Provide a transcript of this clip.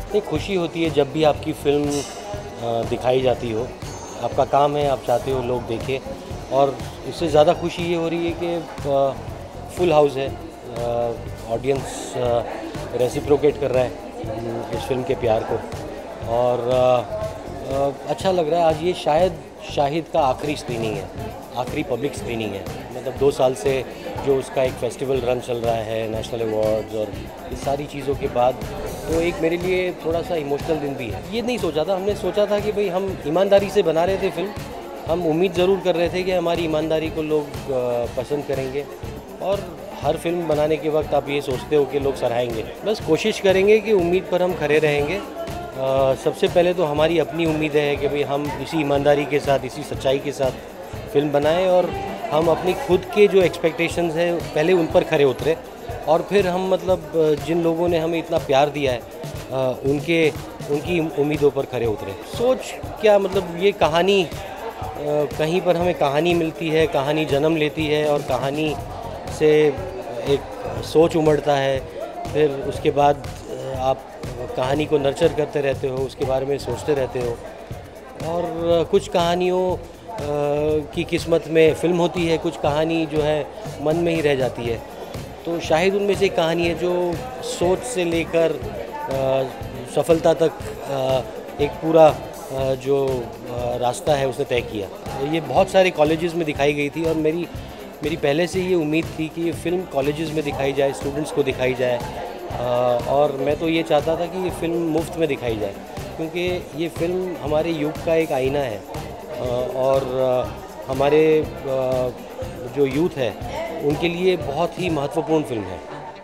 नहीं, खुशी होती है जब भी आपकी फ़िल्म दिखाई जाती हो। आपका काम है, आप चाहते हो लोग देखें, और इससे ज़्यादा खुशी ये हो रही है कि फुल हाउस है, ऑडियंस रेसिप्रोकेट कर रहा है इस फिल्म के प्यार को, और अच्छा लग रहा है। आज ये शायद शाहिद का आखिरी स्क्रीनिंग है, आखिरी पब्लिक स्क्रीनिंग है। मतलब 2 साल से जो उसका एक फेस्टिवल रन चल रहा है, नेशनल अवार्ड्स और इस सारी चीज़ों के बाद, तो एक मेरे लिए थोड़ा सा इमोशनल दिन भी है। ये नहीं सोचा था, हमने सोचा था कि भाई हम ईमानदारी से बना रहे थे फिल्म। हम उम्मीद ज़रूर कर रहे थे कि हमारी ईमानदारी को लोग पसंद करेंगे, और हर फिल्म बनाने के वक्त आप ये सोचते हो कि लोग सराहेंगे। बस कोशिश करेंगे कि उम्मीद पर हम खरे रहेंगे। सबसे पहले तो हमारी अपनी उम्मीद है कि भाई हम इसी ईमानदारी के साथ, इसी सच्चाई के साथ फिल्म बनाएं, और हम अपनी खुद के जो एक्सपेक्टेशंस हैं पहले उन पर खरे उतरे, और फिर हम मतलब जिन लोगों ने हमें इतना प्यार दिया है उनकी उम्मीदों पर खरे उतरे। सोच क्या, मतलब ये कहानी, कहीं पर हमें कहानी मिलती है, कहानी जन्म लेती है, और कहानी से एक सोच उमड़ता है। फिर उसके बाद आप कहानी को नर्चर करते रहते हो, उसके बारे में सोचते रहते हो, और कुछ कहानियों की किस्मत में फ़िल्म होती है, कुछ कहानी जो है मन में ही रह जाती है। तो शाहिद उनमें से एक कहानी है जो सोच से लेकर सफलता तक एक पूरा जो रास्ता है उसने तय किया। ये बहुत सारे कॉलेजेस में दिखाई गई थी, और मेरी पहले से ये उम्मीद थी कि ये फ़िल्म कॉलेजेस में दिखाई जाए, स्टूडेंट्स को दिखाई जाए, और मैं तो ये चाहता था कि ये फ़िल्म मुफ्त में दिखाई जाए, क्योंकि ये फ़िल्म हमारे युग का एक आईना है, और हमारे जो यूथ है उनके लिए बहुत ही महत्वपूर्ण फ़िल्म है।